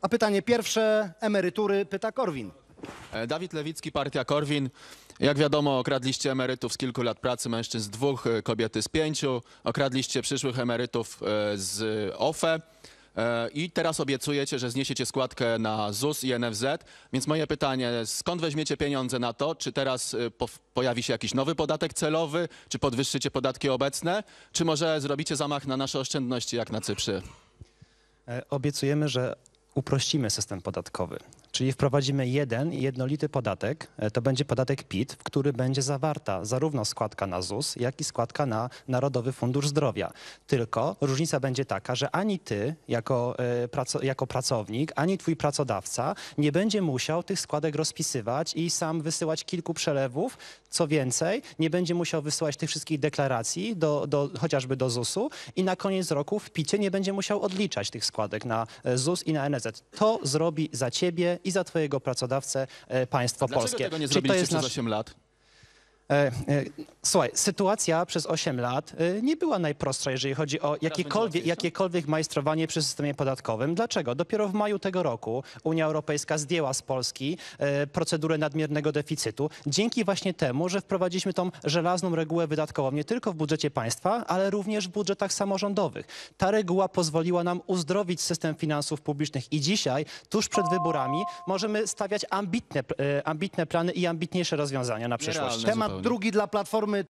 A pytanie pierwsze, emerytury, pyta Korwin. Dawid Lewicki, partia Korwin. Jak wiadomo, okradliście emerytów z kilku lat pracy, mężczyzn z 2, kobiety z 5. Okradliście przyszłych emerytów z OFE. I teraz obiecujecie, że zniesiecie składkę na ZUS i NFZ. Więc moje pytanie, skąd weźmiecie pieniądze na to? Czy teraz pojawi się jakiś nowy podatek celowy? Czy podwyższycie podatki obecne? Czy może zrobicie zamach na nasze oszczędności jak na Cyprze? Obiecujemy, że uprościmy system podatkowy, czyli wprowadzimy jeden jednolity podatek, to będzie podatek PIT, w który będzie zawarta zarówno składka na ZUS, jak i składka na Narodowy Fundusz Zdrowia. Tylko różnica będzie taka, że ani ty jako pracownik, ani twój pracodawca nie będzie musiał tych składek rozpisywać i sam wysyłać kilku przelewów. Co więcej, nie będzie musiał wysyłać tych wszystkich deklaracji chociażby do ZUS-u i na koniec roku w PIT-cie nie będzie musiał odliczać tych składek na ZUS i na NFZ. To zrobi za ciebie i za twojego pracodawcę państwo polskie. Dlaczego tego nie Czyli zrobiliście przez 8 lat? Słuchaj, sytuacja przez 8 lat nie była najprostsza, jeżeli chodzi o jakiekolwiek majstrowanie przy systemie podatkowym. Dlaczego? Dopiero w maju tego roku Unia Europejska zdjęła z Polski procedurę nadmiernego deficytu. Dzięki właśnie temu, że wprowadziliśmy tą żelazną regułę wydatkową nie tylko w budżecie państwa, ale również w budżetach samorządowych. Ta reguła pozwoliła nam uzdrowić system finansów publicznych i dzisiaj, tuż przed wyborami, możemy stawiać ambitne plany i ambitniejsze rozwiązania na przyszłość. Nierealne Temat zupełnie. drugi dla Platformy